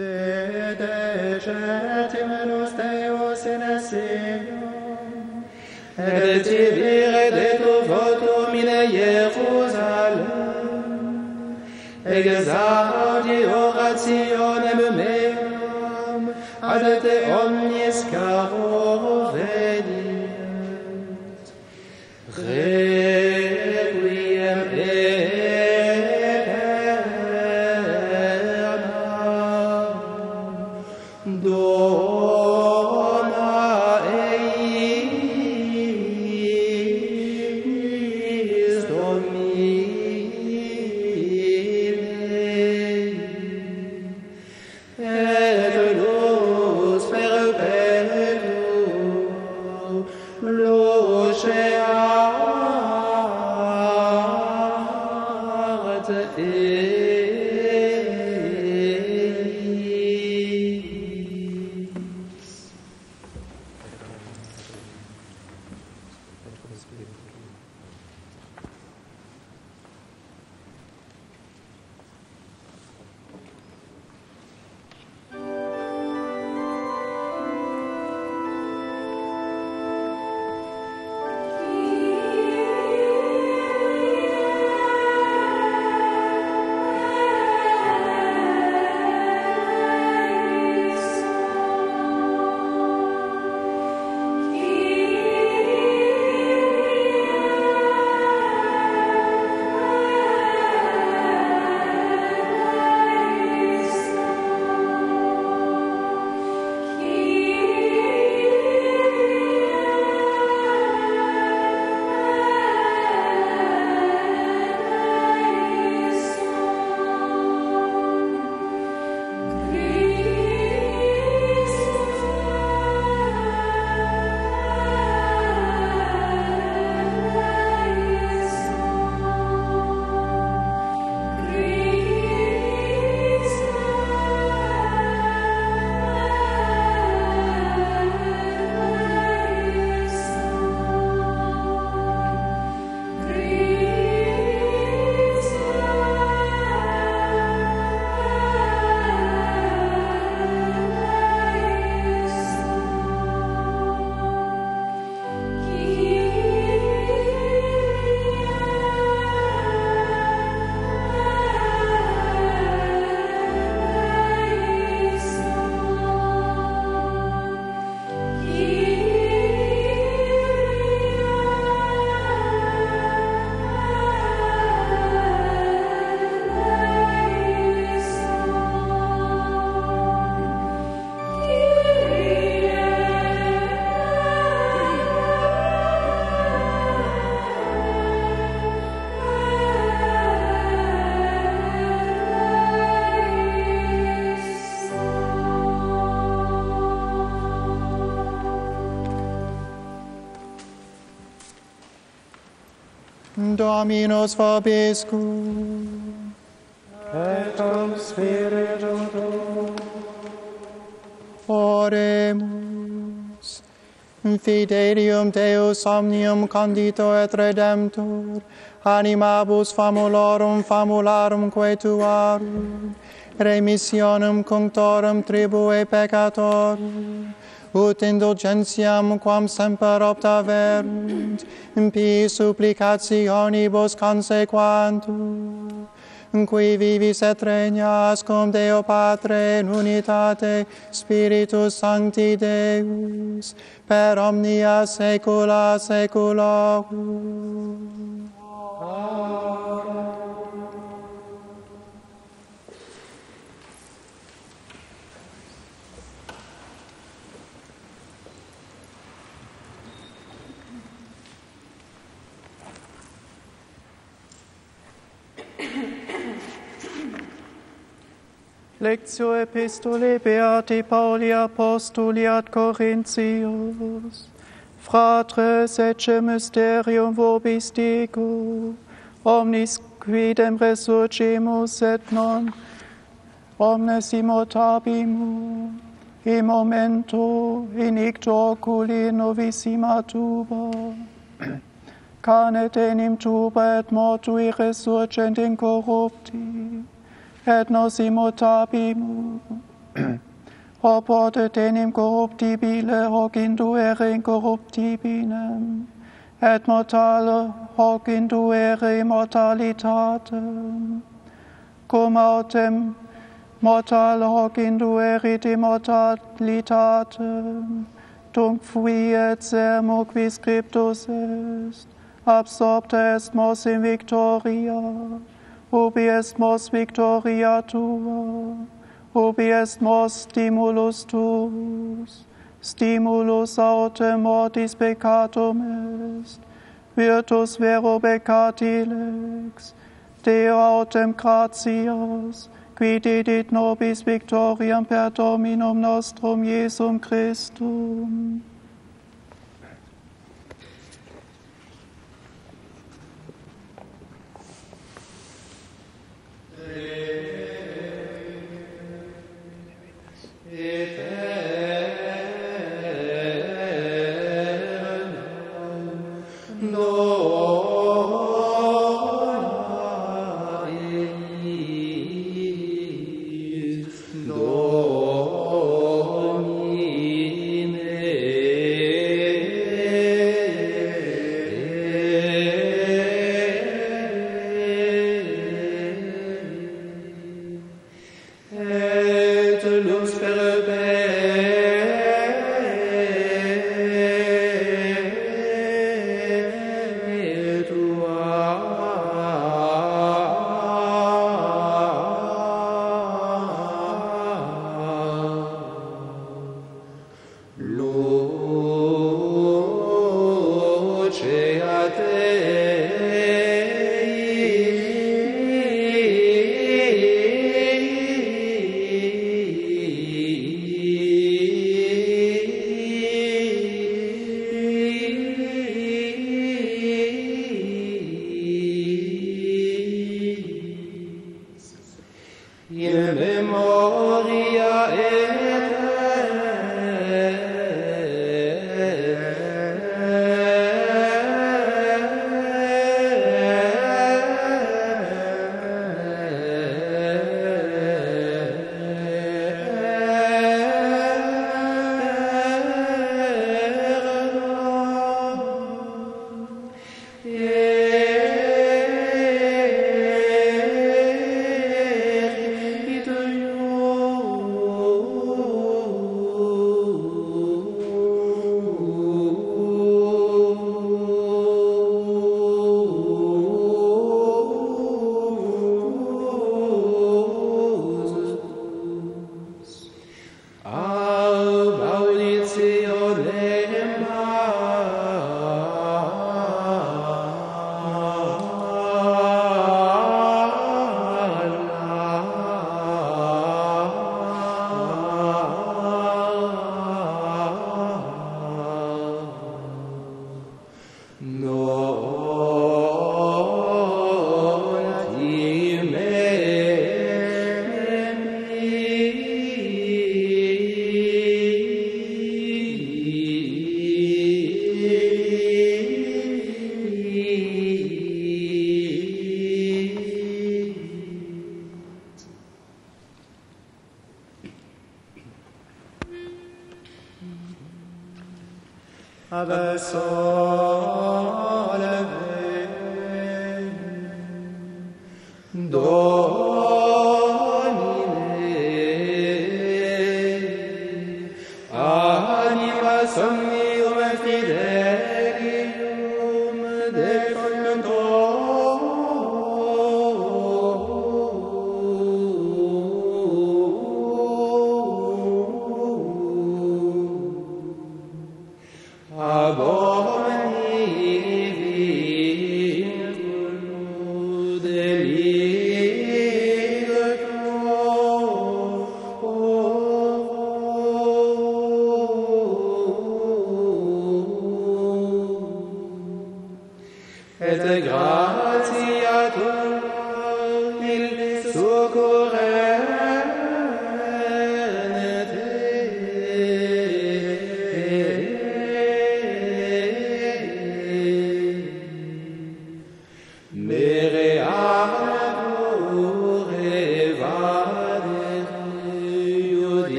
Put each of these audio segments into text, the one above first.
Te decetemus Deus in Sion, et tivire de tu votum in Jerusalem, exaudi orationem meum, ad te omnis caro veniet. Requiem aeternam, dona eis Domine, et luz perpetuum luceat eis. Dominus vobiscum. Et cum spiritu tuo. Oremus. Fidelium Deus omnium conditor et redemptor, animabus famularum quetuarum, remissionem cunctorum tribue peccatorum, ut indulgentiam quam semper obtaverunt, pii supplicationibus consequantur, qui vivis et regnas cum Deo Patre in unitate Spiritus Sancti Deus, per omnia saecula saeculorum. Amen. Lectio Epistolae Beati Pauli Apostoli ad Corinthius. Fratres, ecce mysterium vobis digo, omnis quidem resurgimus et non omnes immotabimus, in momento in icto oculi novissima tuba, canet enim tuba et mortui resurgent incorrupti, et nos immotabimus. Hoc potet enim corruptibile, hoc induere incorruptibinem, et mortale hoc induere immortalitatem, cum autem mortale hoc induerit immortalitatem, tunc fui et sermo qui scriptus est, absorpta est mos in victoria, ubi est mos victoria tua, ubi est mos stimulus tuus, stimulus autem mortis peccatum est, virtus vero peccati lex, Deo autem gratias, qui dedit nobis victoriam per Dominum nostrum Iesum Christum.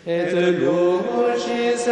et lucis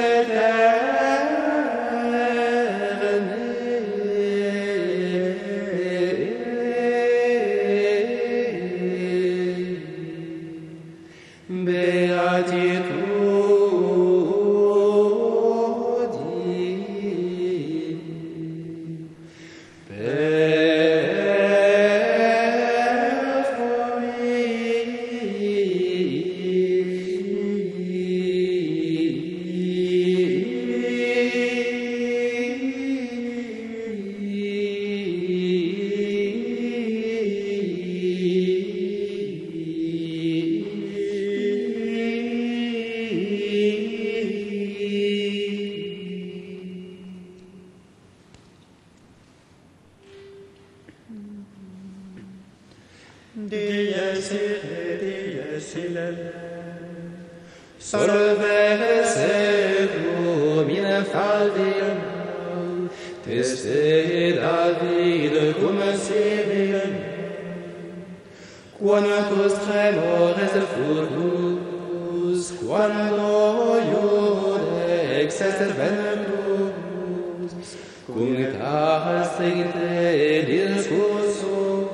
Dies ille, Solve secum in favillem, teste David cum civilem, quantus tremores furtus, quando iudex est ventus, cum ta stricte discursus,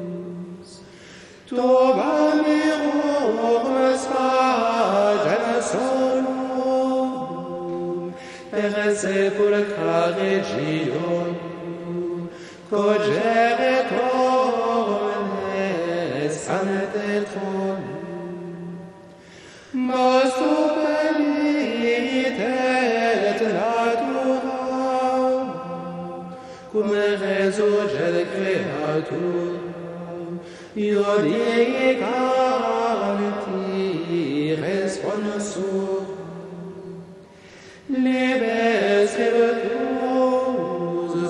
Tova mirum spagem solum, per sepulchra regium, cogere omnes antetrum. Mas tu penitet naturam, cum resurget creatur, Iodie canti responsor, libes virtus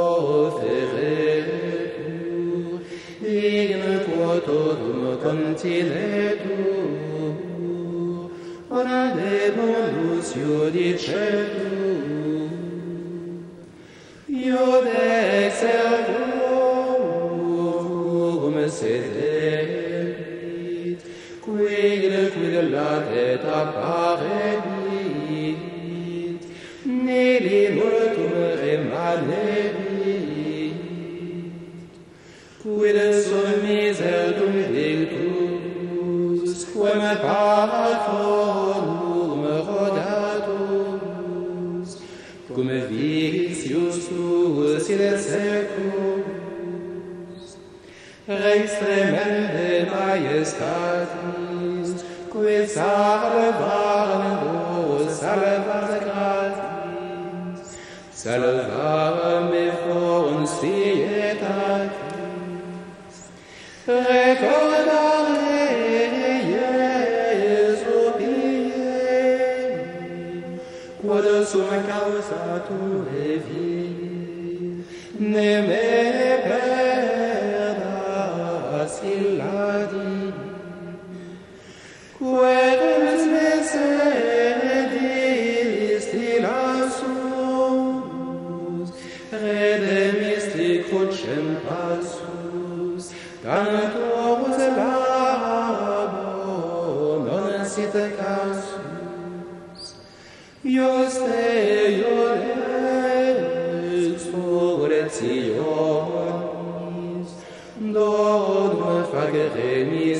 proferetur, igne quotorum continetur, oradebonus iudicetur, iudex servum sederit, quid latet apparebit, nili multum remanebit, quid sum miserdum victus, quem patronum rodatus, cum vicius tuus in secum, Rex tremende majestatis, quid salvarem gratis, salvarem me constietatis, recordare Iesu piem, quod sum causa tuae vii, ne me illadi, queris miserdisti lassus, redemisti crucem passus, tantorus labor non sit casus, ioste iudex surrectionis, donum facere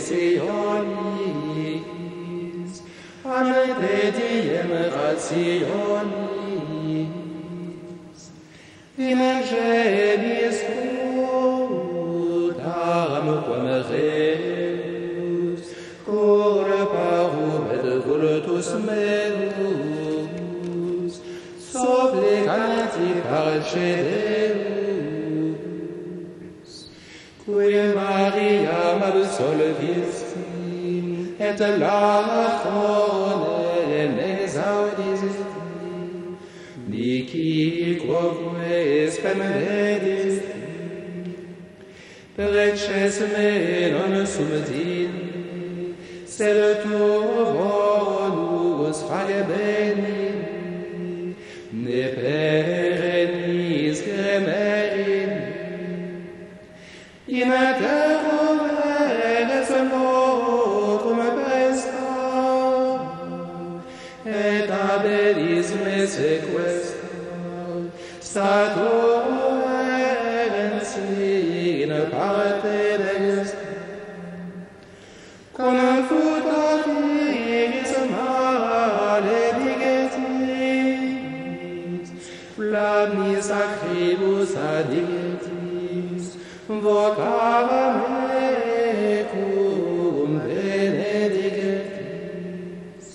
missionis, ante diem rationis, in angelis cutaram quam rebus, corparum et vultus meus, supplicanti parce Deus, qui Mariam absolvisti, et latronem exaudisti, dici quoque spem vedisti, preces me non sum dini, sed tu volus fage bene, ne perennis gremerin, in terrum eres locum presta, et haberis me sequestra, statur in parte dextra, confutatis male digetis, flammis acribus adigetis, vocava mecum benedigetis,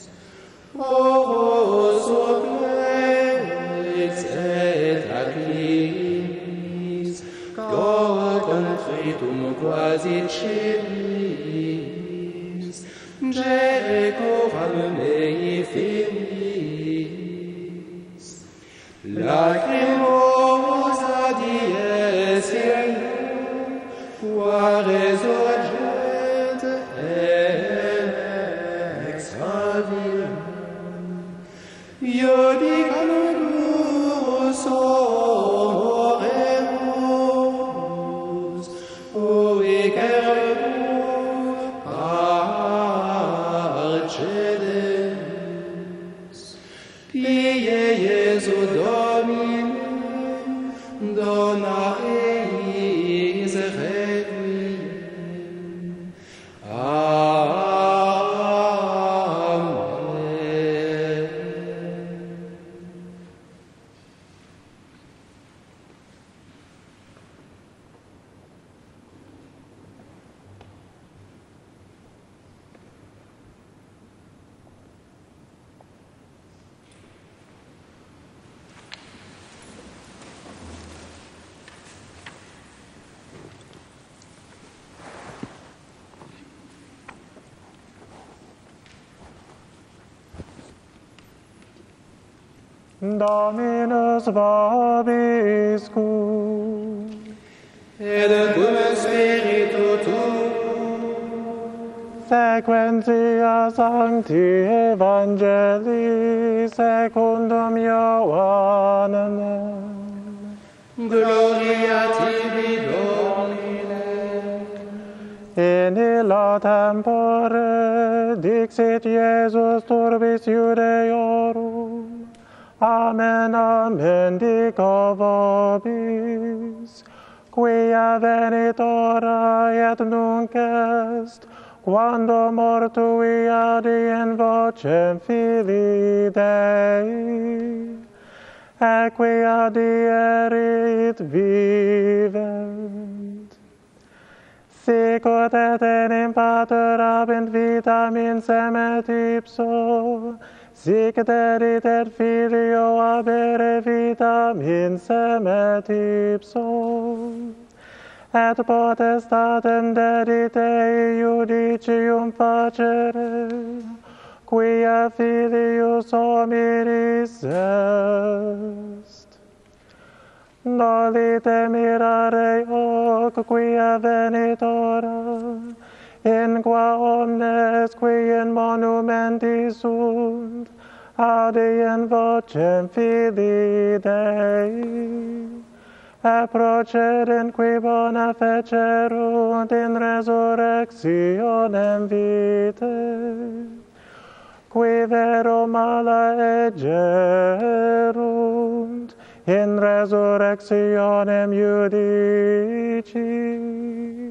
oro supplex et lacrimis, cor contritum quasi celis, decoram mei finis, lacrimosa dies qua resurgent ex avia, iudicandus oremus, uicermus arcedes, pie Iesu Domine, dona eis requiem. Amen. Dominus vobiscum. Et cum spiritu tuo, Sequentia Sancti Evangelii secundum Ioannem. gloria tibi Domine. In illa tempore dixit Iesus turbis Judeorum. Amen, amen, dico vobis, quia venit ora et nunc est, quando mortui adient vocem Filii Dei, et quia dierit vivent. Sicut et enim pater abent vitam in semet ipso, sic dedit et Filio abere vitam in semet ipso, et potestatem dedit ei judicium facere, quia Filius hominis est. Nolite mirare hoc quia venit ora, in qua omnes qui in monumenti sunt, audient vocem Filii Dei, et procedent qui bona fecerunt in resurrectionem vitae, qui vero mala egerunt, in resurrectionem judici.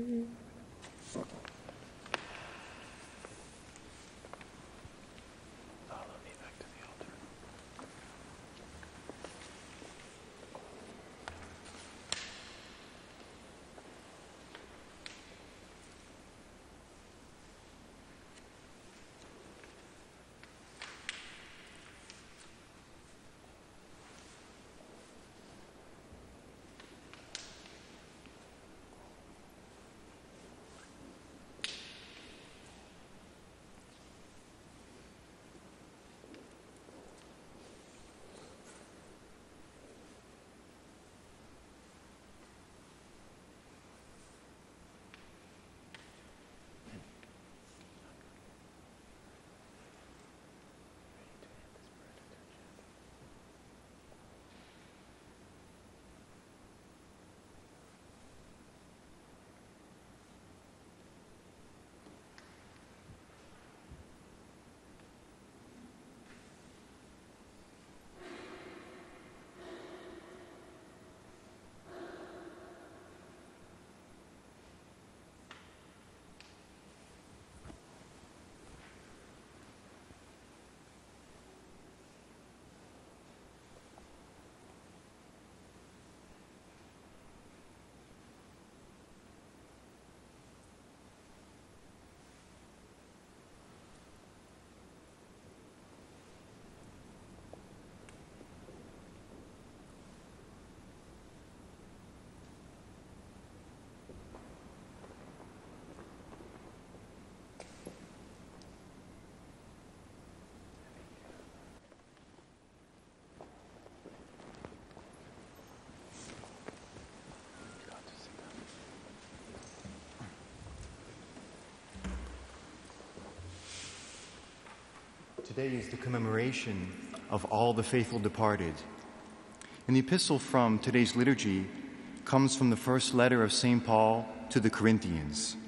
Today is the commemoration of all the faithful departed. And the epistle from today's liturgy comes from the first letter of St. Paul to the Corinthians.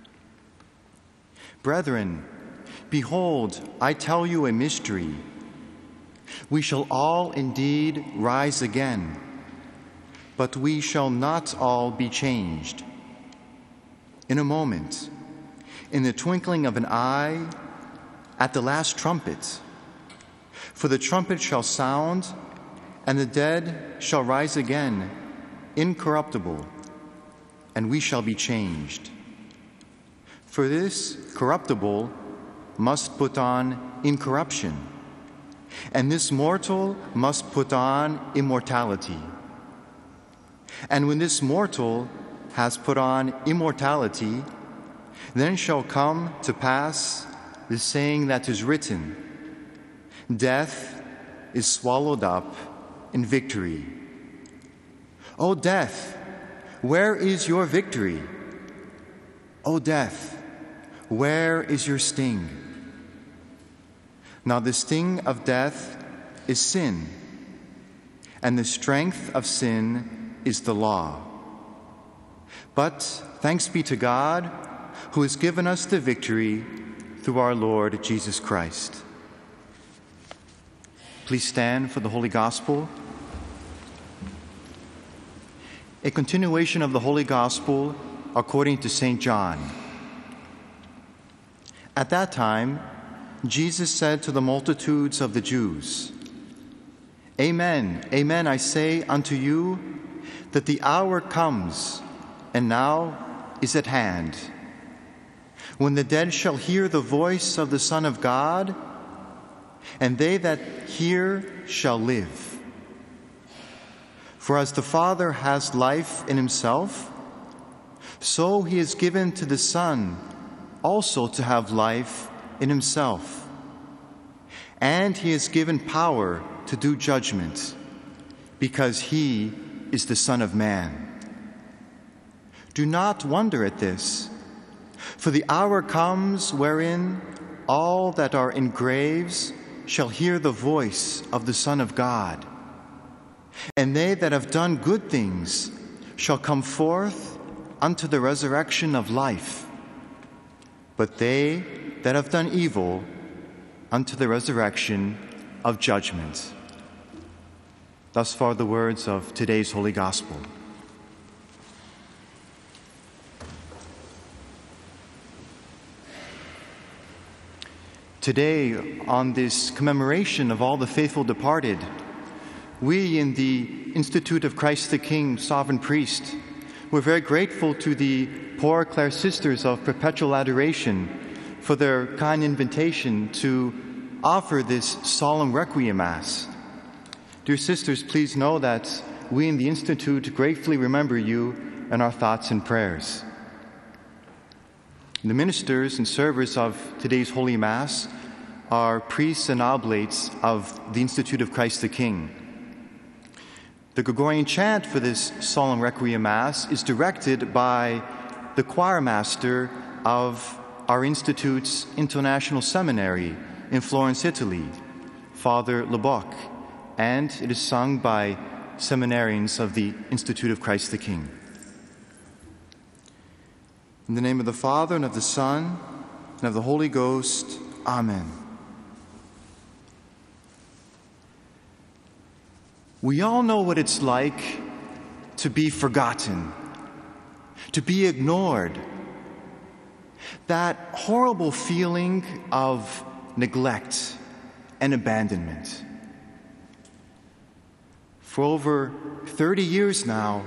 Brethren, behold, I tell you a mystery. We shall all indeed rise again, but we shall not all be changed. In a moment, in the twinkling of an eye, at the last trumpet. For the trumpet shall sound, and the dead shall rise again, incorruptible, and we shall be changed. For this corruptible must put on incorruption, and this mortal must put on immortality. And when this mortal has put on immortality, then shall come to pass the saying that is written, death is swallowed up in victory. O death, where is your victory? O death, where is your sting? Now the sting of death is sin, and the strength of sin is the law. But thanks be to God, who has given us the victory through our Lord Jesus Christ. Please stand for the Holy Gospel. A continuation of the Holy Gospel according to St. John. At that time, Jesus said to the multitudes of the Jews, Amen, amen, I say unto you, that the hour comes, and now is at hand, when the dead shall hear the voice of the Son of God, and they that hear shall live. For as the Father has life in himself, so he has given to the Son also to have life in himself. And he has given power to do judgment, because he is the Son of Man. Do not wonder at this, for the hour comes wherein all that are in graves shall hear the voice of the Son of God. And they that have done good things shall come forth unto the resurrection of life, but they that have done evil unto the resurrection of judgment. Thus far the words of today's Holy Gospel. Today, on this commemoration of all the faithful departed, we in the Institute of Christ the King, Sovereign Priest, we're very grateful to the Poor Clare Sisters of Perpetual Adoration for their kind invitation to offer this solemn Requiem Mass. Dear sisters, please know that we in the Institute gratefully remember you in our thoughts and prayers. The ministers and servers of today's Holy Mass are priests and oblates of the Institute of Christ the King. The Gregorian chant for this solemn Requiem Mass is directed by the choir master of our Institute's International Seminary in Florence, Italy, Father Leboc, and it is sung by seminarians of the Institute of Christ the King. In the name of the Father, and of the Son, and of the Holy Ghost, Amen. We all know what it's like to be forgotten, to be ignored. That horrible feeling of neglect and abandonment. For over 30 years now,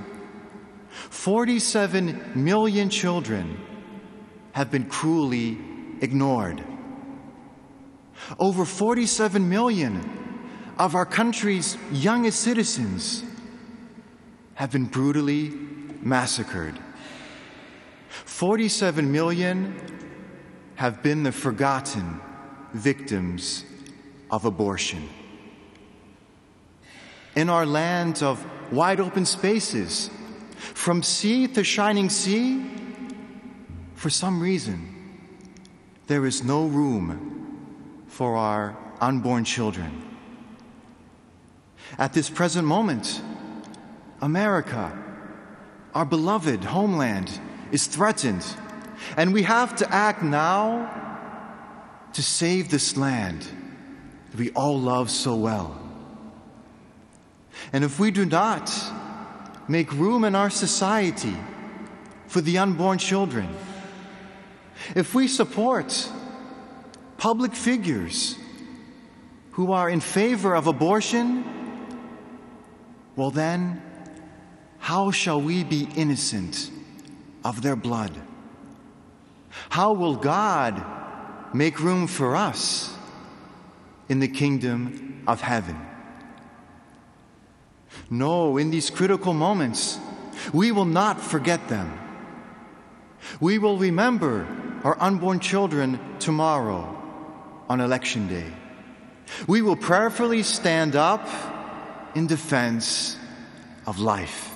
47 million children have been cruelly ignored. Over 47 million of our country's youngest citizens have been brutally massacred. 47 million have been the forgotten victims of abortion. In our land of wide open spaces, from sea to shining sea, for some reason, there is no room for our unborn children. At this present moment, America, our beloved homeland, is threatened, and we have to act now to save this land that we all love so well. And if we do not make room in our society for the unborn children, if we support public figures who are in favor of abortion, well then, how shall we be innocent of their blood? How will God make room for us in the kingdom of heaven? No, in these critical moments, we will not forget them. We will remember our unborn children tomorrow on Election Day. We will prayerfully stand up in defense of life.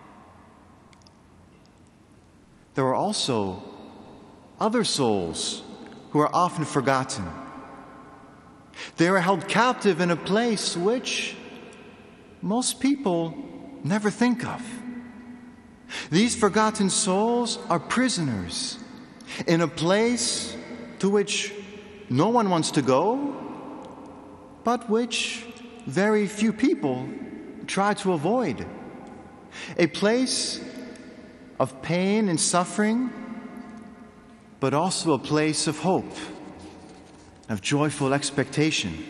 There are also other souls who are often forgotten. They are held captive in a place which most people never think of. These forgotten souls are prisoners in a place to which no one wants to go, but which very few people try to avoid. A place of pain and suffering, but also a place of hope, of joyful expectation.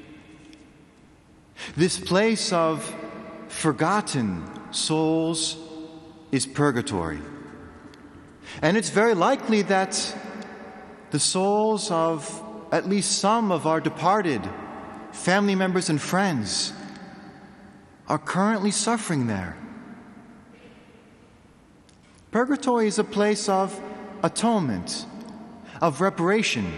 This place of forgotten souls is purgatory. And it's very likely that the souls of at least some of our departed family members and friends are currently suffering there. Purgatory is a place of atonement, of reparation,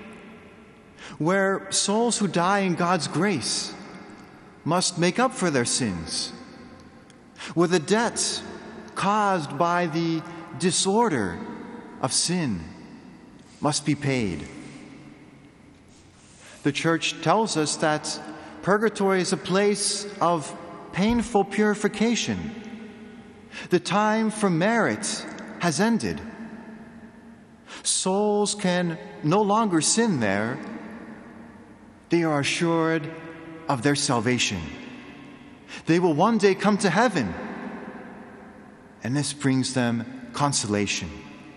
where souls who die in God's grace must make up for their sins, where the debt caused by the disorder of sin must be paid. The Church tells us that purgatory is a place of painful purification. The time for merit has ended. Souls can no longer sin there. They are assured of their salvation. They will one day come to heaven, and this brings them consolation.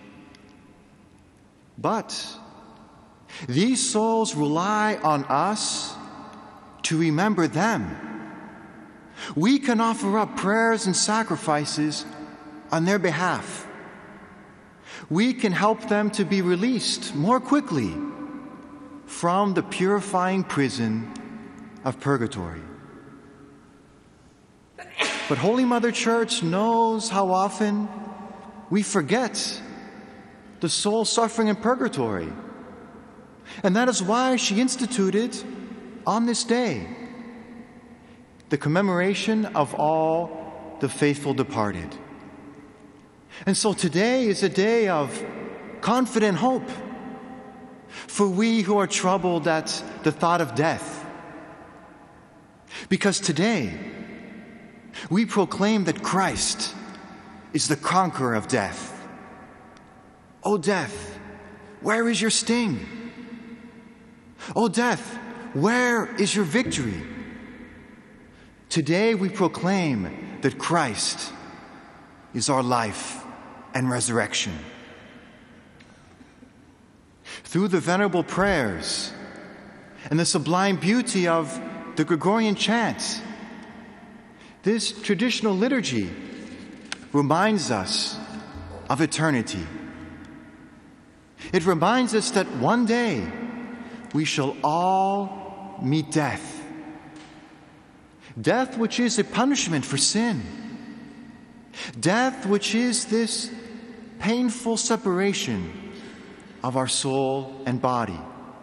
But these souls rely on us to remember them. We can offer up prayers and sacrifices on their behalf. We can help them to be released more quickly from the purifying prison of purgatory. But Holy Mother Church knows how often we forget the soul suffering in purgatory. And that is why she instituted on this day the commemoration of all the faithful departed. And so today is a day of confident hope for we who are troubled at the thought of death. Because today we proclaim that Christ is the conqueror of death. O death, where is your sting? O death, where is your victory? Today we proclaim that Christ is our life and resurrection. Through the venerable prayers and the sublime beauty of the Gregorian chants, this traditional liturgy reminds us of eternity. It reminds us that one day we shall all meet death. Death which is a punishment for sin. Death which is this painful separation of our soul and body.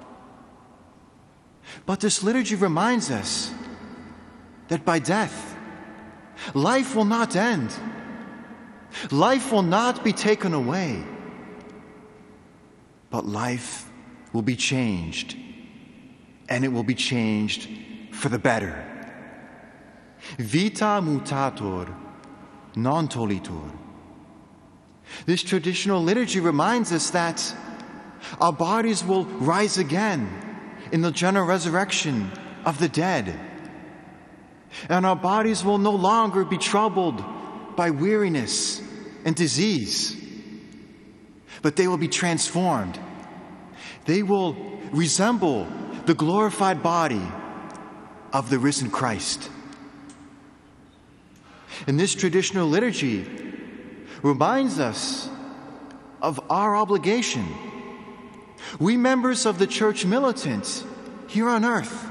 But this liturgy reminds us that by death, life will not end. Life will not be taken away, but life will be changed and it will be changed for the better. Vita mutator, non tolitur. This traditional liturgy reminds us that our bodies will rise again in the general resurrection of the dead. And our bodies will no longer be troubled by weariness and disease, but they will be transformed. They will resemble the glorified body of the risen Christ. And this traditional liturgy reminds us of our obligation. We members of the church militant here on earth,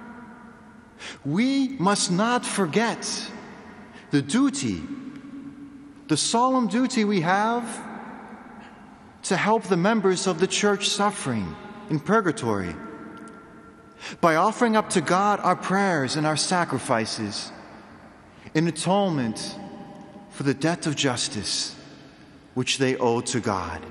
we must not forget the duty, the solemn duty we have to help the members of the church suffering in purgatory by offering up to God our prayers and our sacrifices in atonement for the debt of justice which they owe to God.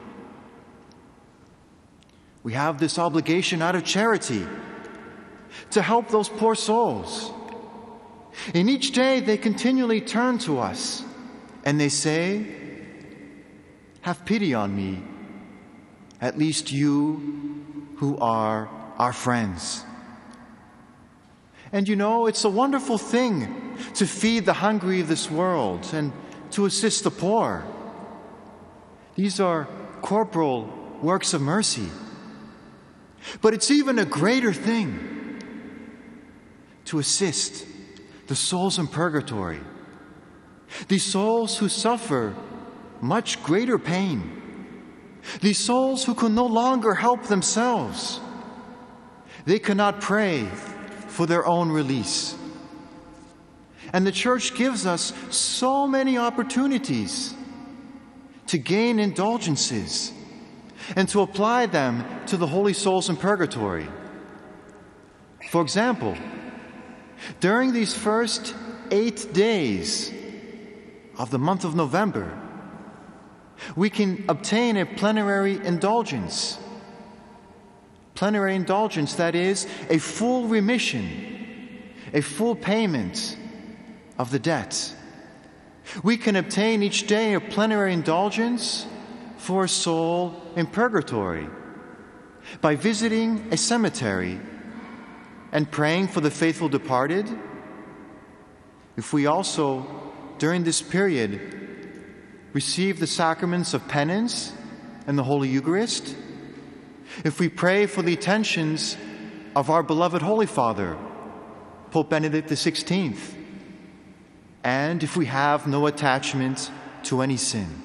We have this obligation out of charity to help those poor souls. And each day they continually turn to us and they say, "Have pity on me, at least you who are our friends." And you know, it's a wonderful thing to feed the hungry of this world and to assist the poor. These are corporal works of mercy. But it's even a greater thing to assist the souls in purgatory, these souls who suffer much greater pain, these souls who can no longer help themselves. They cannot pray for their own release. And the church gives us so many opportunities to gain indulgences and to apply them to the holy souls in purgatory. For example, during these first 8 days of the month of November, we can obtain a plenary indulgence. Plenary indulgence, that is, a full remission, a full payment of the debt. We can obtain each day a plenary indulgence for a soul in purgatory by visiting a cemetery and praying for the faithful departed. If we also, during this period, receive the sacraments of penance and the Holy Eucharist, if we pray for the intentions of our beloved Holy Father, Pope Benedict XVI, and if we have no attachment to any sin.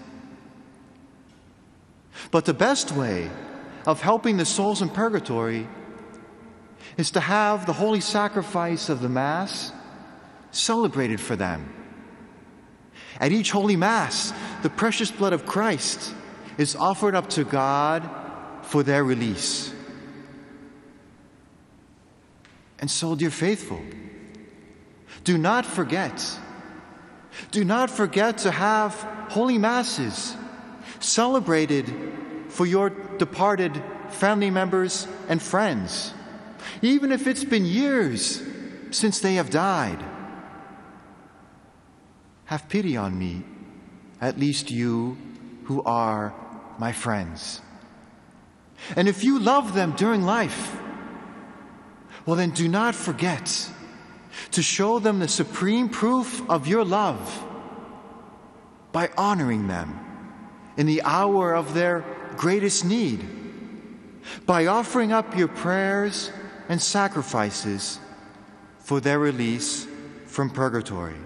But the best way of helping the souls in purgatory is to have the holy sacrifice of the Mass celebrated for them. At each Holy Mass, the precious blood of Christ is offered up to God for their release. And so, dear faithful, do not forget to have holy masses celebrated for your departed family members and friends, even if it's been years since they have died. Have pity on me, at least you who are my friends. And if you love them during life, well, then do not forget to show them the supreme proof of your love by honoring them in the hour of their greatest need, by offering up your prayers and sacrifices for their release from purgatory.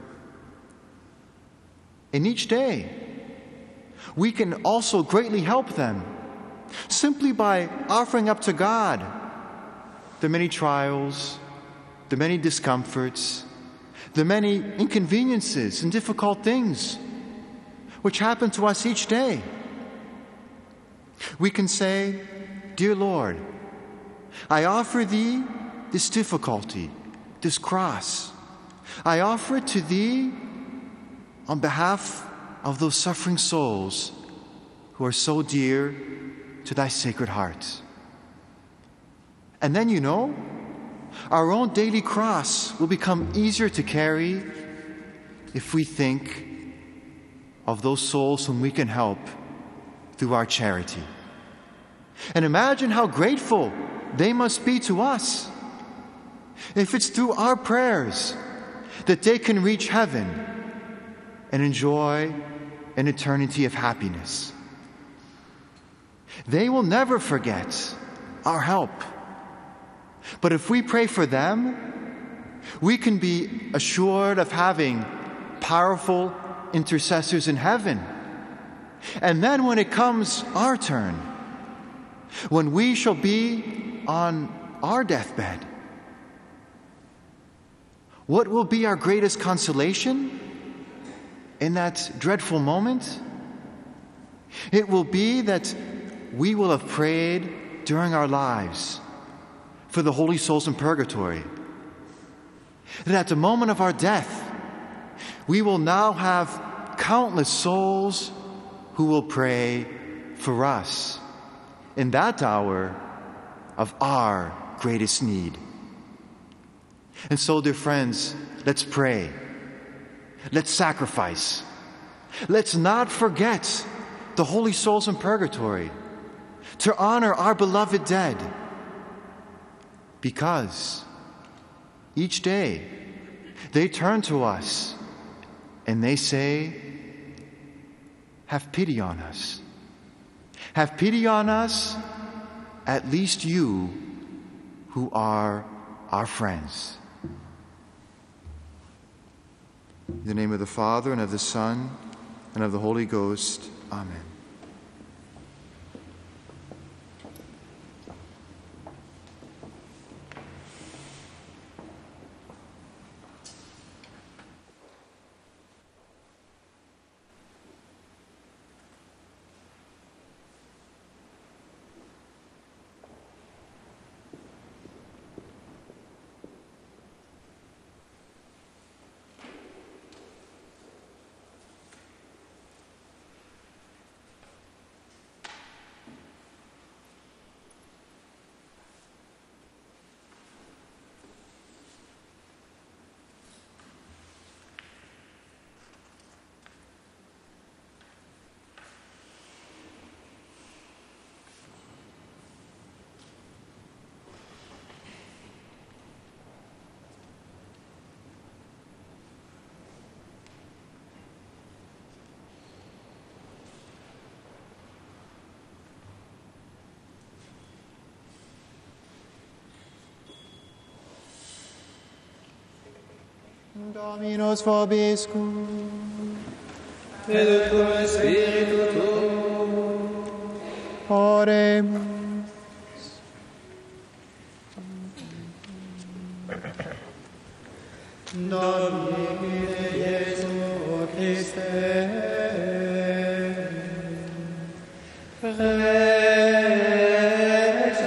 And each day, we can also greatly help them simply by offering up to God the many trials, the many discomforts, the many inconveniences and difficult things which happen to us each day. We can say, "Dear Lord, I offer Thee this difficulty, this cross. I offer it to Thee on behalf of those suffering souls who are so dear to Thy Sacred Heart." And then, our own daily cross will become easier to carry if we think of those souls whom we can help through our charity. And imagine how grateful they must be to us if it's through our prayers that they can reach heaven and enjoy an eternity of happiness. They will never forget our help. But if we pray for them, we can be assured of having powerful intercessors in heaven. And then when it comes our turn, when we shall be on our deathbed, what will be our greatest consolation in that dreadful moment? It will be that we will have prayed during our lives for the holy souls in purgatory. That at the moment of our death, we will now have countless souls who will pray for us in that hour of our greatest need. And so, dear friends, let's pray. Let's sacrifice. Let's not forget the holy souls in purgatory to honor our beloved dead. Because each day they turn to us and they say, "Have pity on us. Have pity on us, at least you who are our friends." In the name of the Father, and of the Son, and of the Holy Ghost. Amen. Dominus vobiscum. Et cum spiritu tuo. Oremus. Domine Iesu Christe, Rex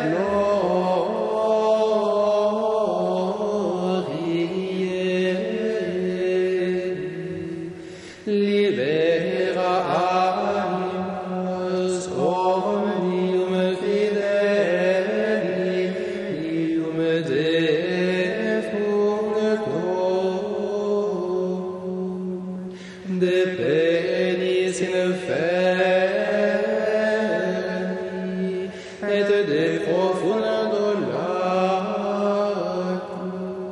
gloriae, libera animas omnium fidelium defunctum, de penis inferni et de profundo laco,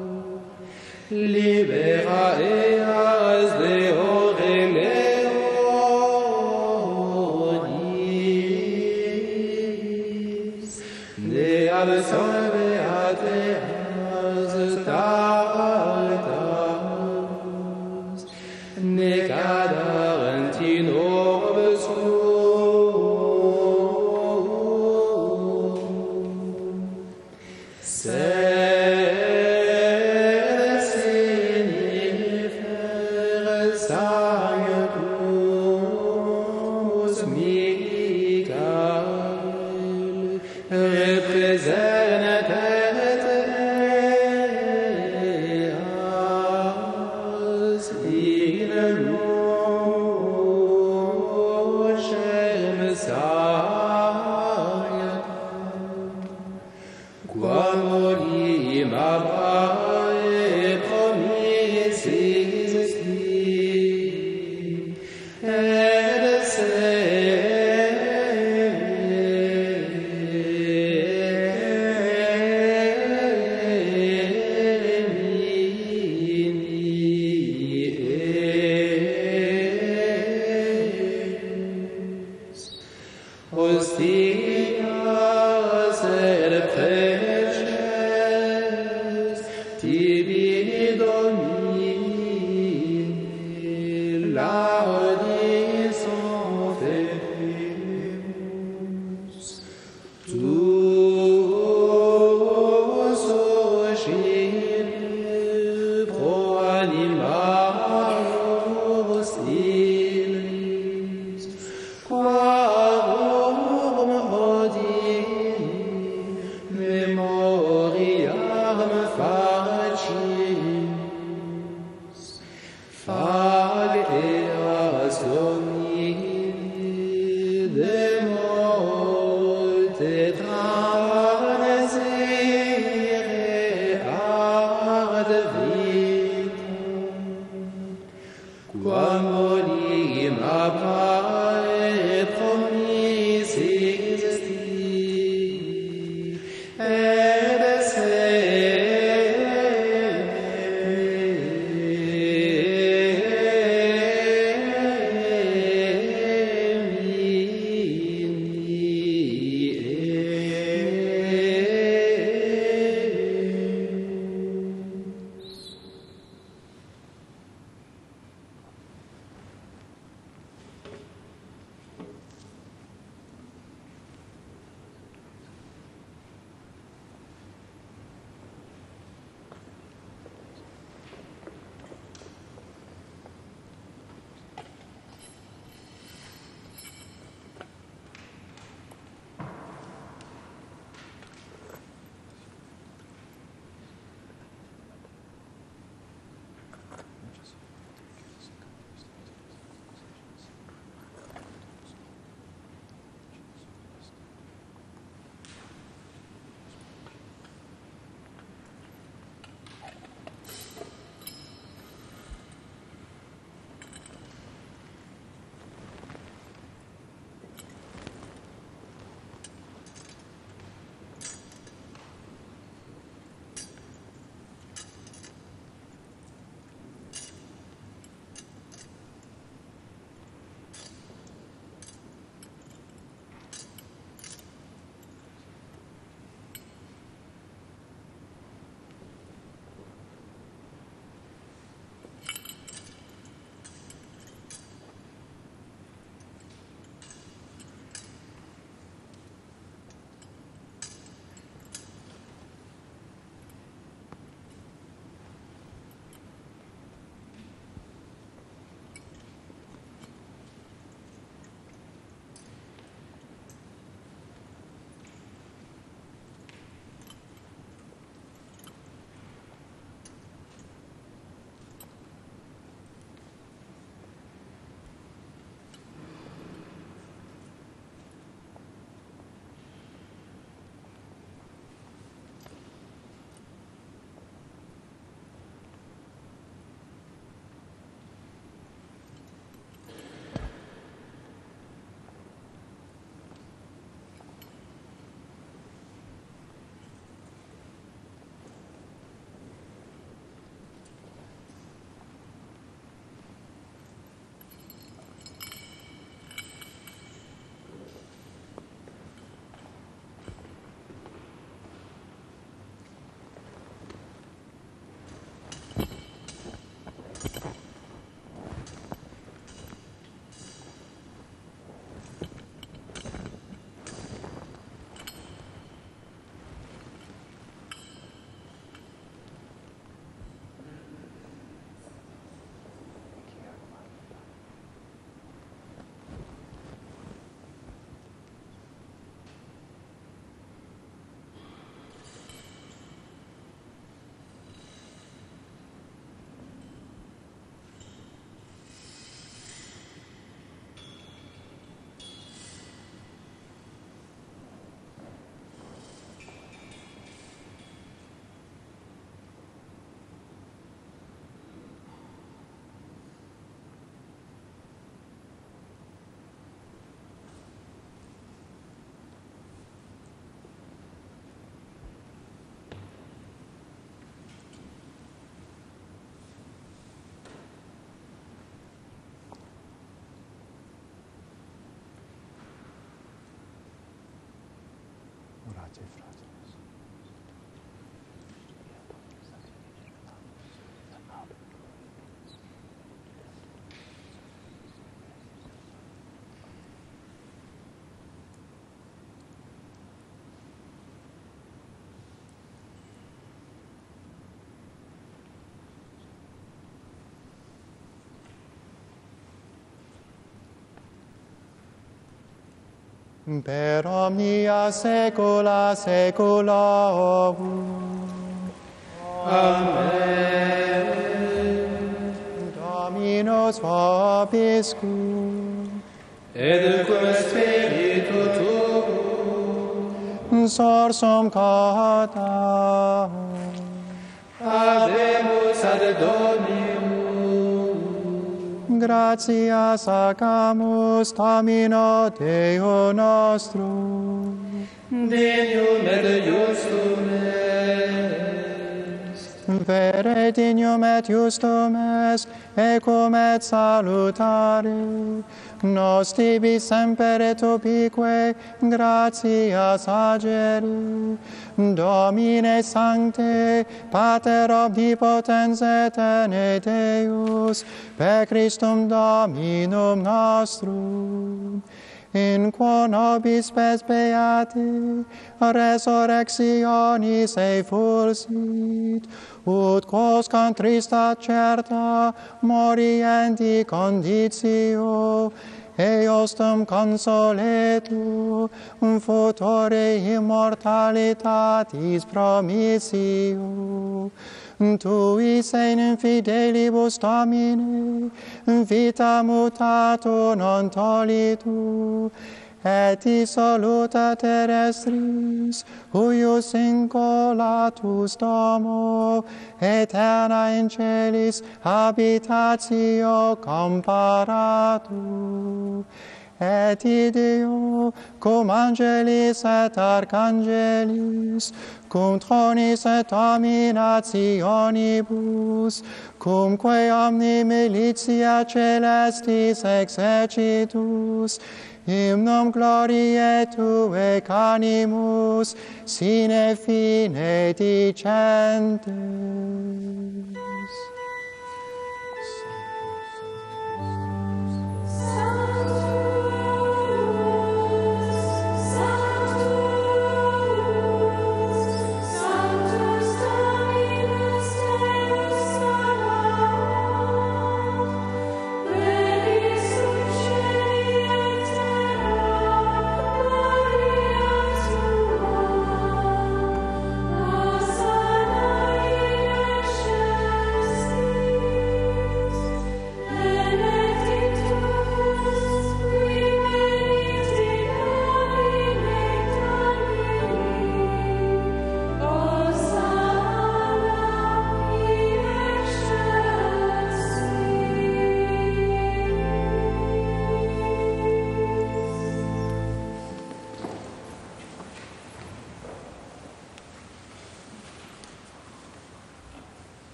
libera eas de ore leonis, de absolve ateas tartarus, necadarent in orbis tuum. Sed Signior tibi Domini, laudissons Deus. Tu suscite pro animalos illis, quorum hodie memoriam facis, fageas Domini de multe transire ad vitam, quam volim appare promissis Dei, et Orate, fratres. per omnia saecula saeculorum. Amen. Dominus vobiscum, Et cum spiritu tuo, sorsum cauda, habemus ad Dominum. gratias agamus Domino Deo nostro, Dignum et justum est. vere dignum et justum est, ecum et salutare, nos tibi semper et ubique gratias agere, Domine Sancte, Pater omnipotens eterne Deus, per Christum Dominum nostrum, in quo nobis spes beati resurrectionis efulsit, ut quos contrista certa moriendi conditio, eostum consoletur, futore immortalitatis promissio. Tui senem fidelibus Domine, vita mutato non tolitu, et dissoluta terrestris, huius incolatus domo, eterna in celis habitatio comparatu. Et ideo, cum angelis et archangelis, cum tronis et dominationibus, cumque omni militia celestis exercitus, hymnum gloriae Tuae canimus, sine fine dicentes.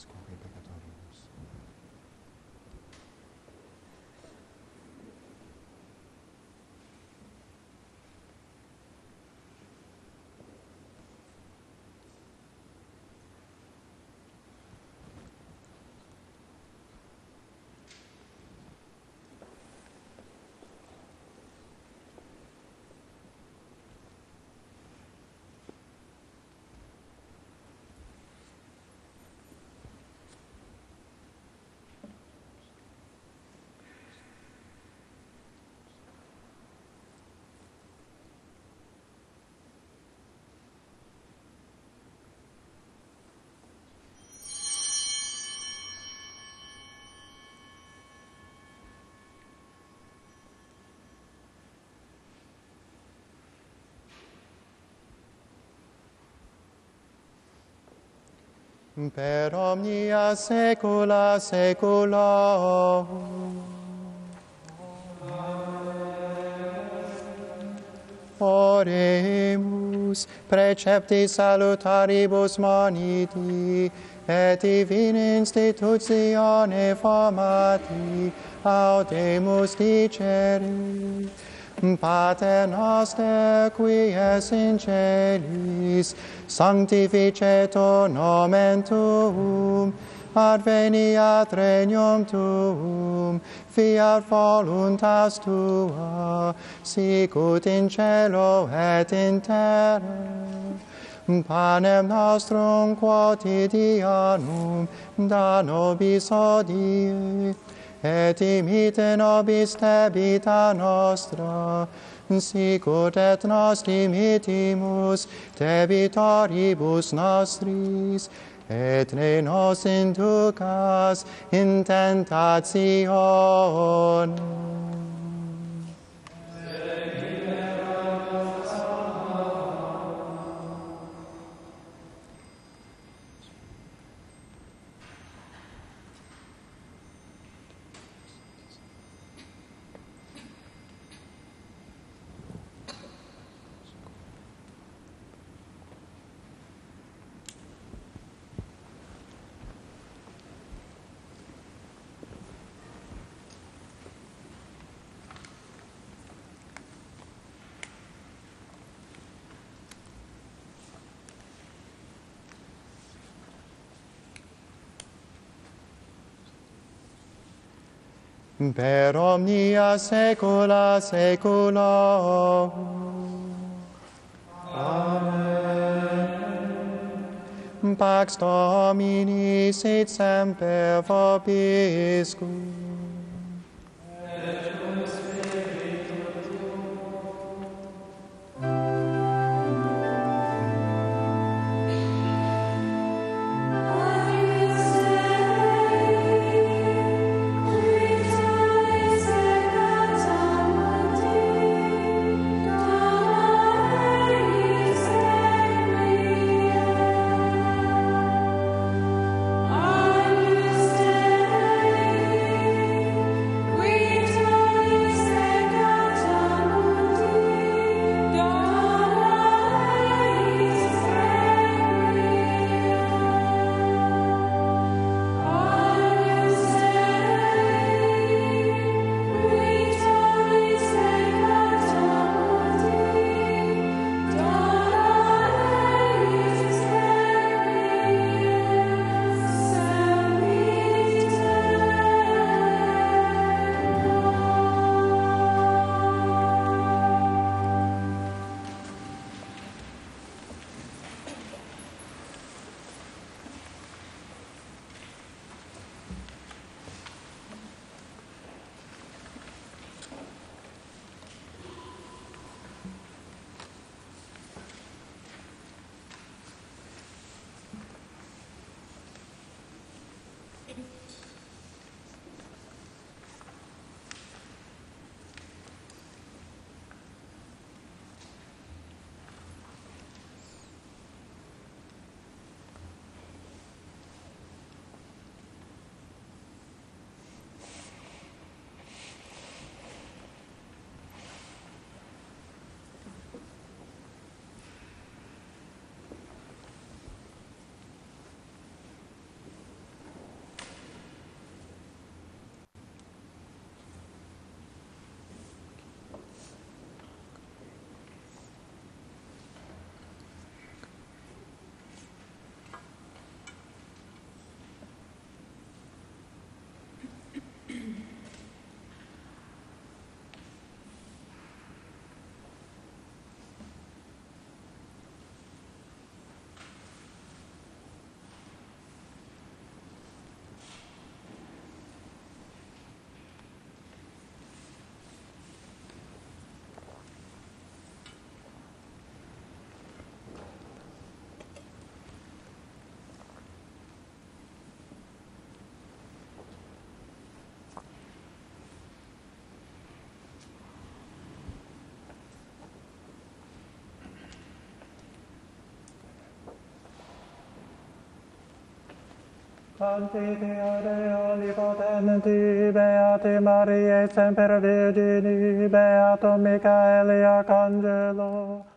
Per omnia saecula saeculorum. Oremus, precepti salutaribus moniti, et divina institutione formati, audemus dicere. Pater noster, qui es in celis, sanctificetur nomen tuum, adveniat regnum tuum, fiat voluntas tua, sicut in cielo et in terra. Panem nostrum quotidianum da nobis hodie, et imite nobis debita nostra, sicut et nos dimitimus debitoribus nostris, et ne nos inducas in tentationem. Per omnia saecula saeculorum. Amen. Pax Domini sit semper vobiscum. Sancti Deo Onnipotenti, Beati Mariae Semper Virgini, Beatum Michaeli Arcangelo.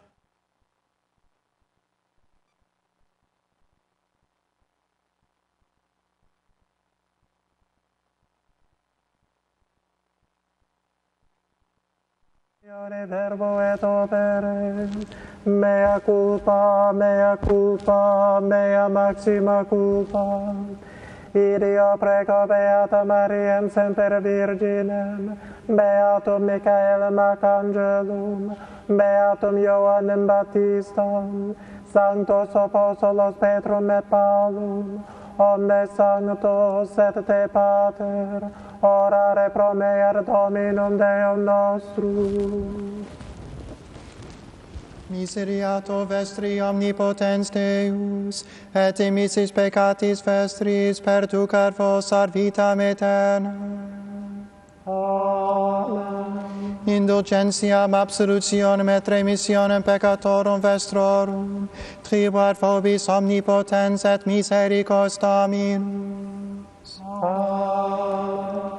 Verbo et opere, mea culpa, mea maxima culpa. Ideo preco Beata Mariam Semper Virginem, Beatum Michaelem Arcangelum, Beatum Ioannem Baptistam, Sanctos Apostolos Petrum et Paulum, omnes sanctos et te Pater, orare pro me Dominum Deum nostrum. Miseriato vestri omnipotens Deus, et dimissis peccatis vestris, perducat vos ad vitam aeterna. Amen. Indulgentiam, absolutionem et remissionem peccatorum vestrorum, tribuat vobis omnipotens et misericors Dominus. Amen.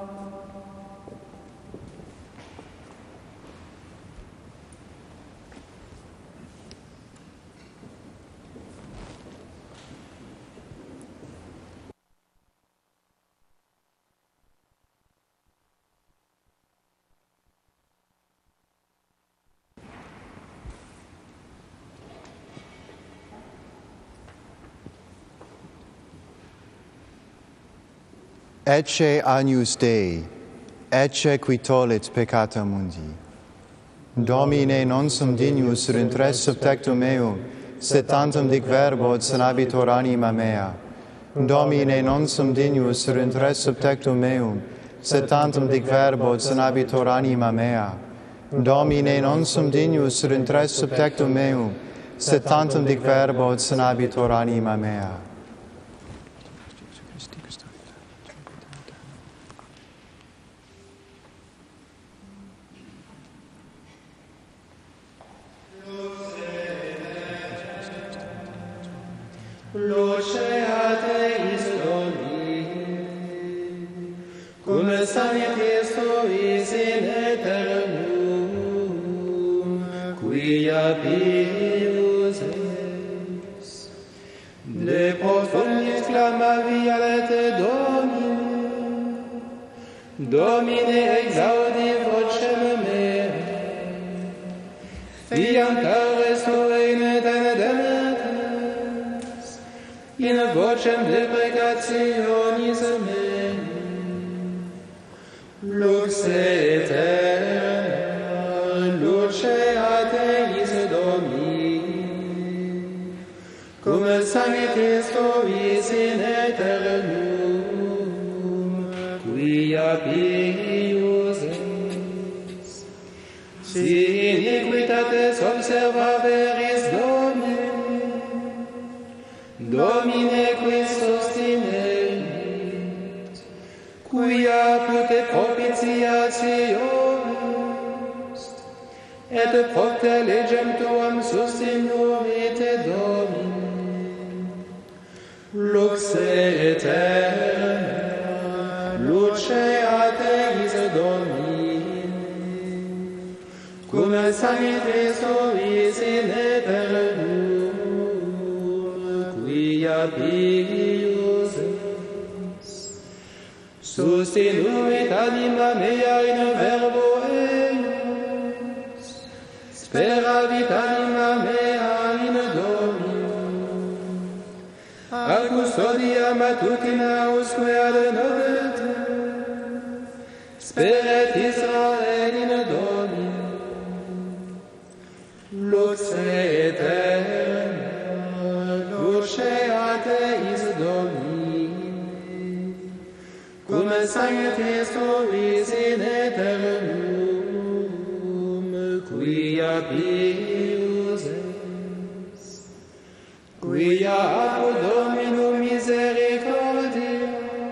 Ecce agnus Dei, ecce qui tollit peccata mundi. Domine, non sum dignus rentres subtectum meum, sed tantum dic verbo et sanabitur anima mea. Domine, non sum dignus rentres subtectum meum, sed tantum dic verbo et sanabitur anima mea. Domine, non sum dignus rentres subtectum meum, sed tantum dic verbo et sanabitur anima mea. Luceate is Domini, cum sanitas tuis in aeternum, quia pius es. De post clamavi alete Domine, Domine exaudi vocem mea, fiancares tue in aeternitas, in vocem deprecationis mei, lux aeterna, luceate is Domini, cum sanitas tuis in aeternum, quia pius es. Si iniquitates observaveris Domine, Domine qui sostinerit, quia pute propitiationes, et propter legem tuam sustinuit Domine. Lux aeterna, luceate is Domini, cum sanitas tuis in aeternum, quia pius es. Sustinuit anima mea in verbo eius, speravit anima mea in Domino. A custodia matutinausque ad nobete, speret Israel in Domino. Lux aeterna, luceate is Domini, cum sanitas tuis in aeternum, quia pius es. Quia apud Dominum misericordia,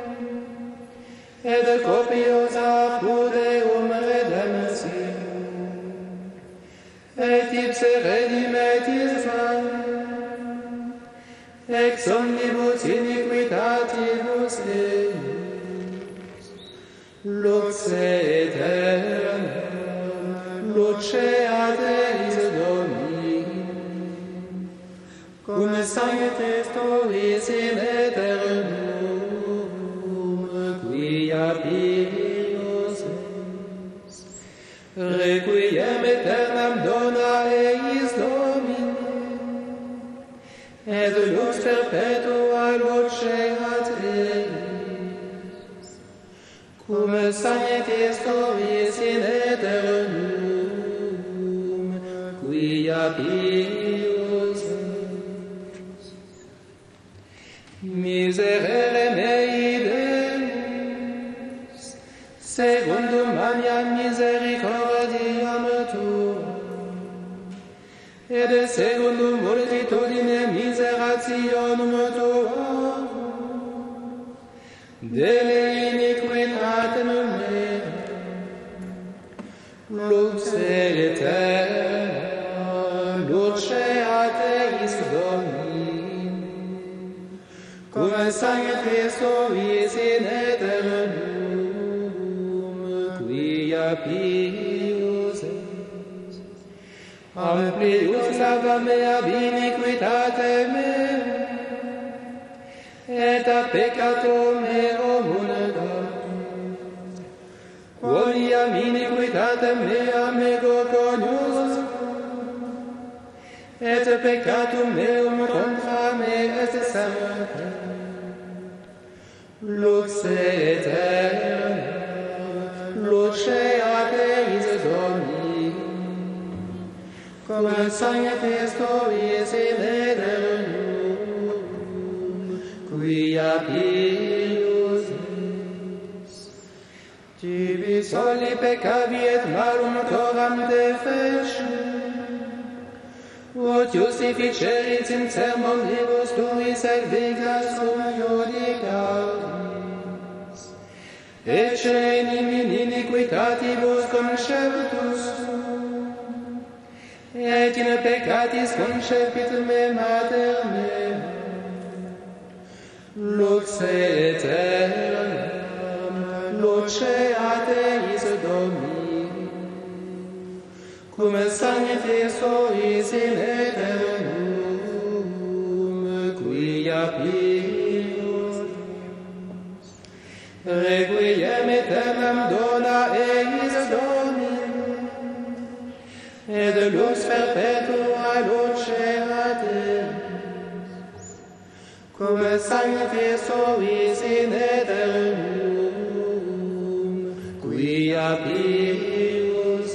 et copiosa apud eum redemptio, et ipse redimet Israel, ex omnibus iniquitatis sanctis tuis in aeternum, quia Pius es. Requiem aeternam dona eis Domine, et lux perpetua luceat eis, cum sanctis tuis in aeternum, quia Pius es. Miserere mei Deus, secundum maniam misericordiam tuam, et secundum multitudine miserationum tuam, dele iniquitatem meam, lux aeterna, luceat eis Domine, cum sanctis tuis in aeternum, quia Pius es. Amplius lava mea iniquitate mea, et a peccatum meo mulga. Quoniam iniquitatem meam ego conius, et peccatum meum contra me est semper. Lux aeterna, luceat eis Domine, cum sanctis tuis in aeternum, quia Pius es. Tibi soli peccavi et malum toram defeci, ut justificerit in sermon libus tuis et vigas cum judicatis, ecce enim in iniquitatibus conceptus, et in peccatis concepit me mater mea. Lux aeterna, luceat eis Domine, cum sanctis tuis in aeternum, quia Pius es. Requiem aeternam dona eis Domine, et lux perpetua luceat eis, cum sanctis tuis in aeternum, quia Pius es.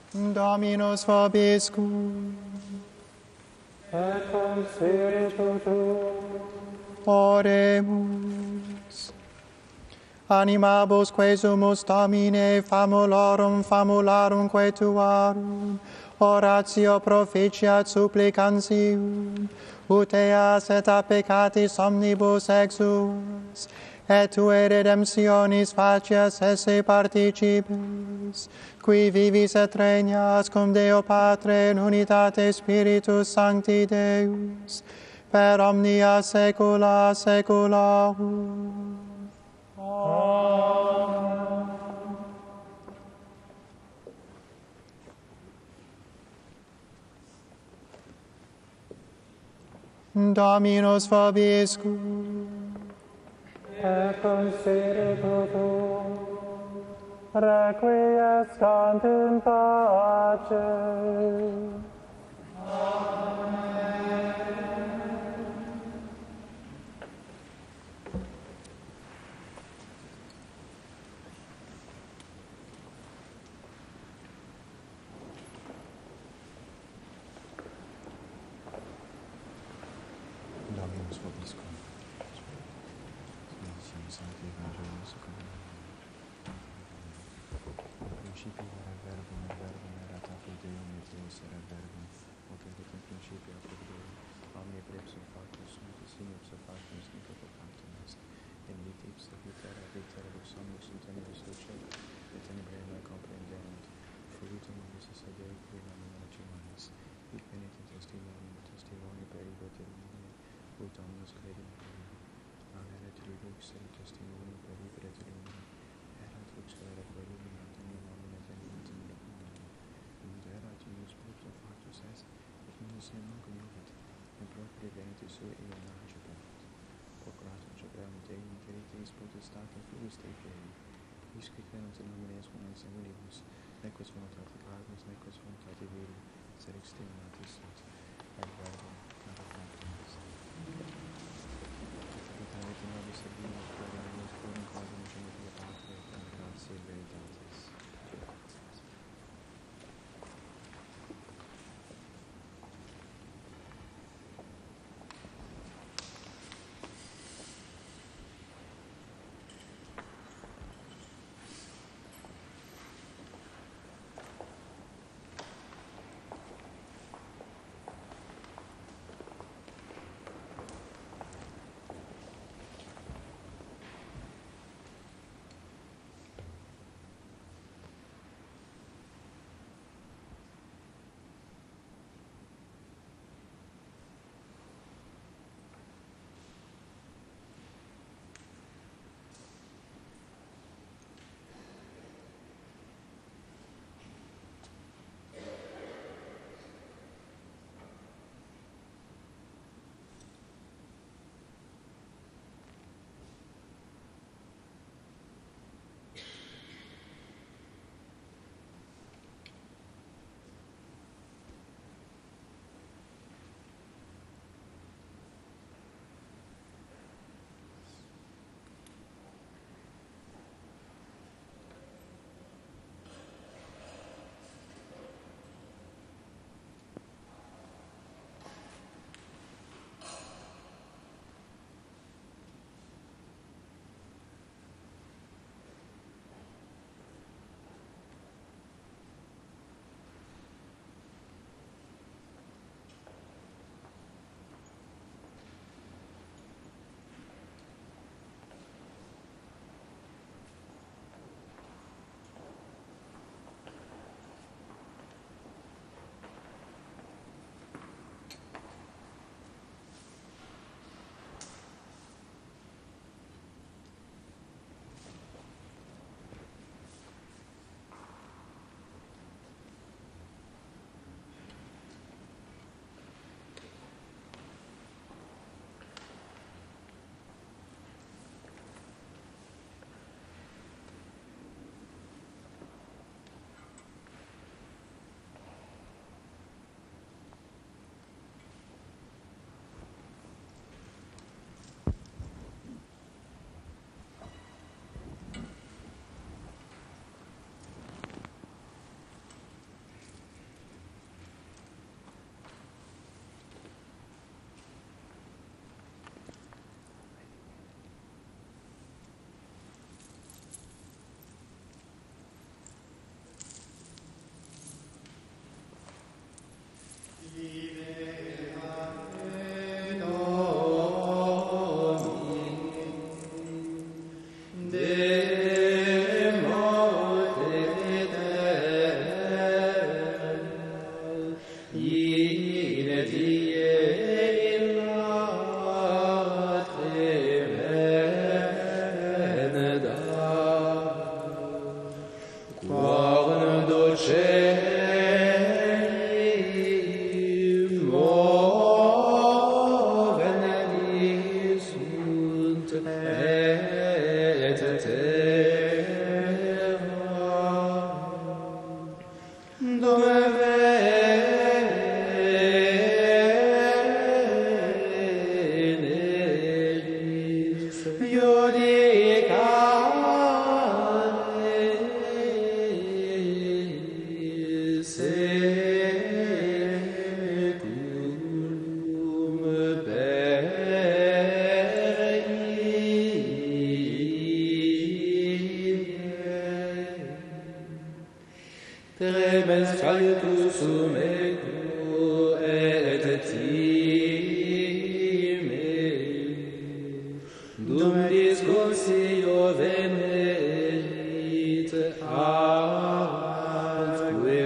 Dominus vobiscum. Et cum spiritu tuo. Oremus. Animabus quesumus Domine famularum tuarum, oratio proficiat supplicantium, ut eas et a peccatis omnibus exuas, et tue redemptionis facias esse participes, qui vivis et regnas cum Deo Patre in unitate Spiritus Sancti Deus, per omnia saecula saecularum. Dominus vobiscum. Et cum spiritu tuo. Requiescant in pace. Dominus vobiscum. Sancti Evangelis principio era verbum, et verbum erat apud Deum, et Deus erat verbum, hoc erat in principio apud Deum, omnia ipso factus sunt, sine ipso factus nunc peccatum est, in vita ipsa litera, litera lux omnis sunt tenebris luce, et tenebrae non comprehenderunt, fruitum nobis esse Dei, qui nomina humanis, hic venit in testimonium per ego Termini, ut omnes credem per ihm. Anerat lux et testimonium per ego Termini, erat lux erat illuminatum in nomine venientum lucundum, ut erat ius propter factus est, et nullis non coniuvit, in propria venitus sui eo nacebat. Procuratum ceperum Dei interitis potestatem fluis Dei Fili, isque crenunt in nomine Iesus sanguinibus, nequas voluntate carnis, nequas voluntate viri, sed exterminatis sunt, et verbum caritatem est. Vitae nobis servimus pluriamus quorum causam genitia Patre, et gratiae veritatis. tremens faltus sum ego et time, dum discursio venerit atque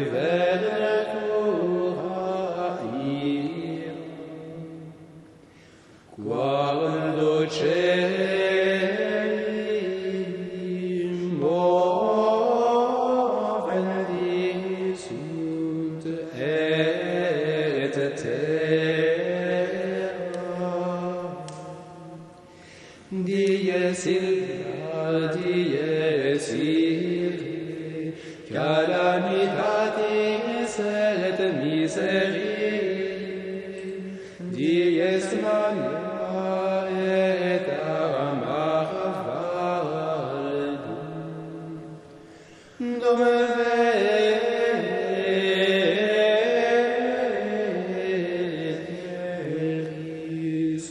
vercura ira, quando dies irae, calamitatis et miserie, dies mania et amara valdum, dum veris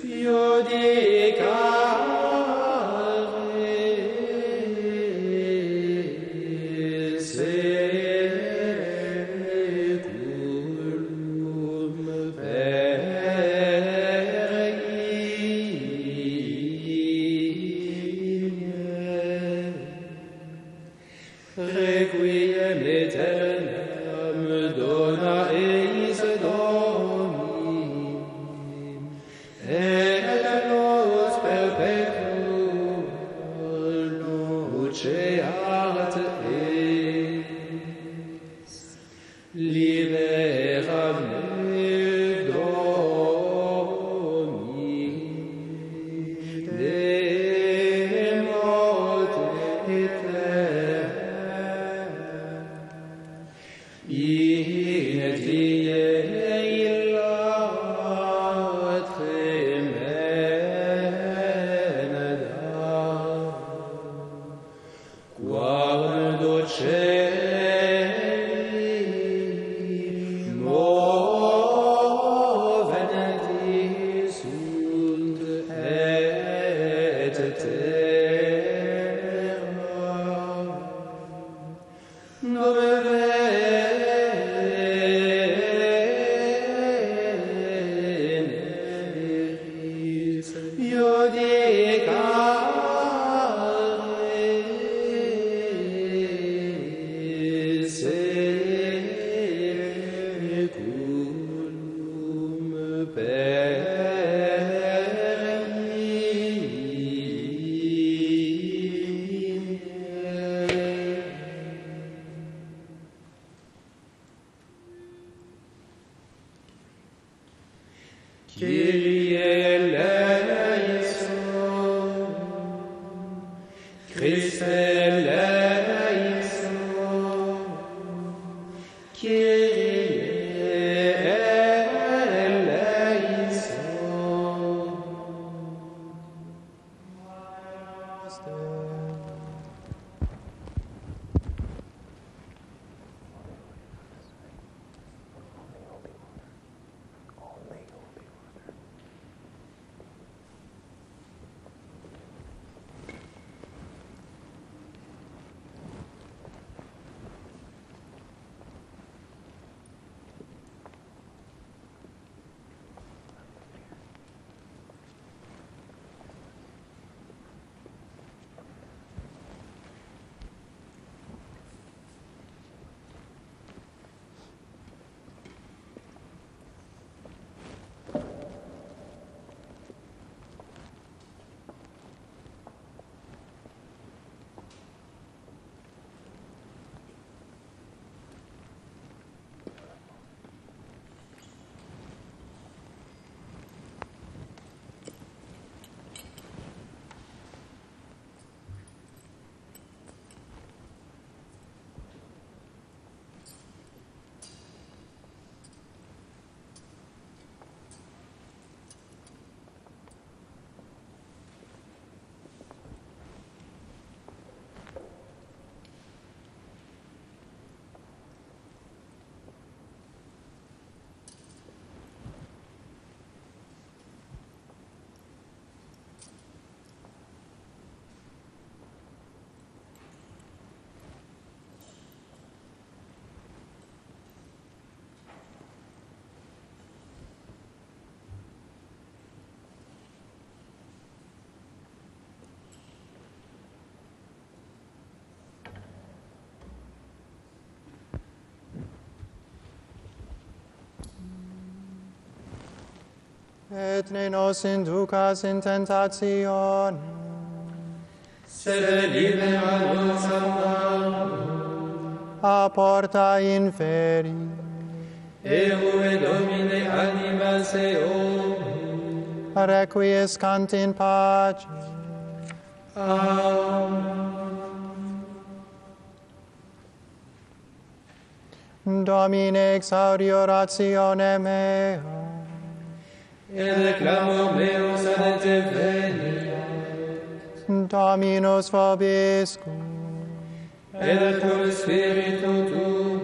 Requiem aeternam dona eis Domini, et nos perpetuum luceat eis. Libera me, Domini, de morte in die illa tremenda, quando celi moventi sunt et terra, dove et ne nos inducas in tentationem, sed libera nos a male. a porta inferi, Erue Domine animas eum. requiescant in pace. Domine exaudi oratione mea, Et clamor meus ad te venia, Dominus vobiscum, et cum spiritu tuum.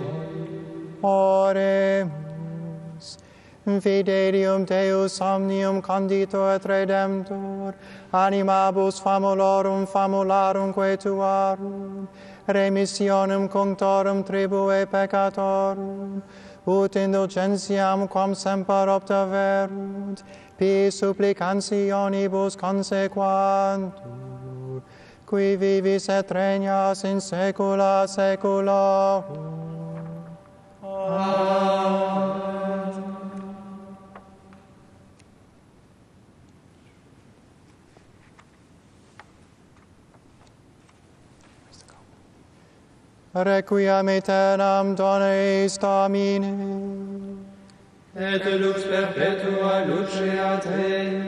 oremus. Fidelium Deus omnium conditor et redemptor, animabus famularum tuarum, remissionem cunctorum tribue peccatorum, ut indulgentiam quam semper obtaverunt, pi supplicantionibus consequantur, qui vivis et regnas in saecula saeculorum. Requiem aeternam dona eis Domine, Et lux perpetua lucea te.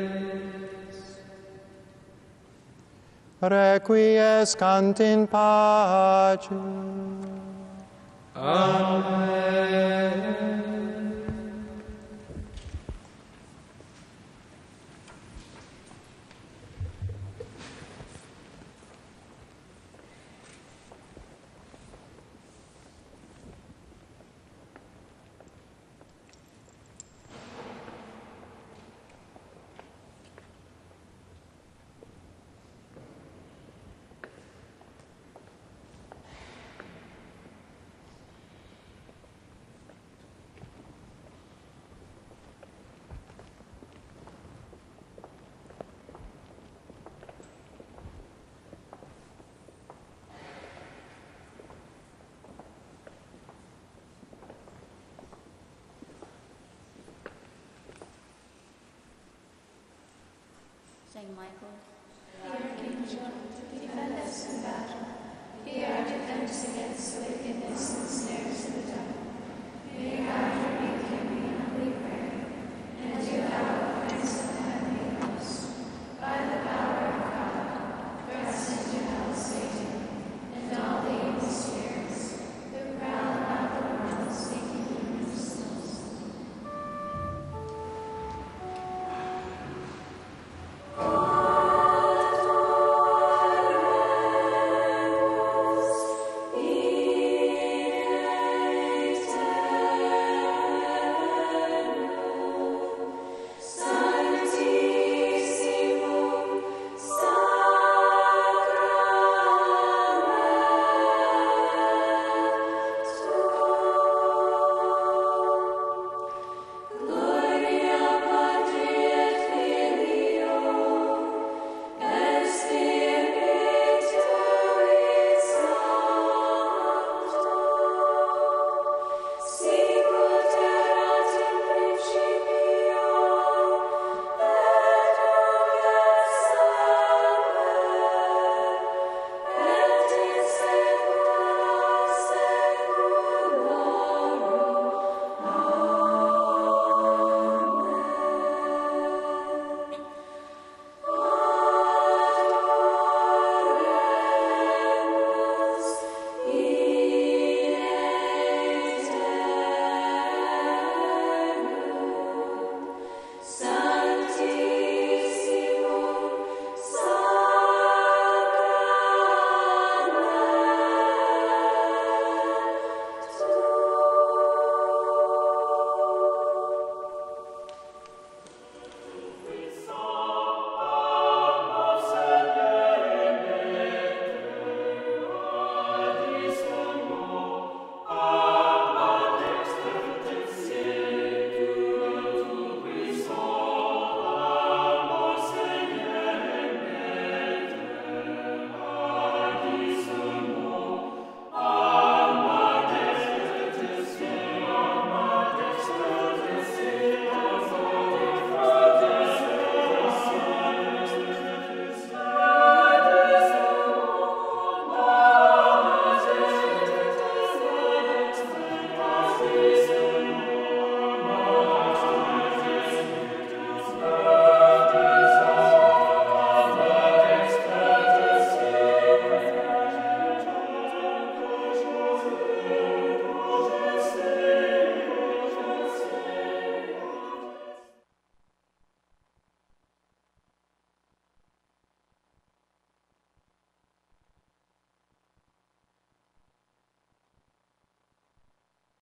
requiescant in pace. Amen. Saint Michael, King John, defend us in battle.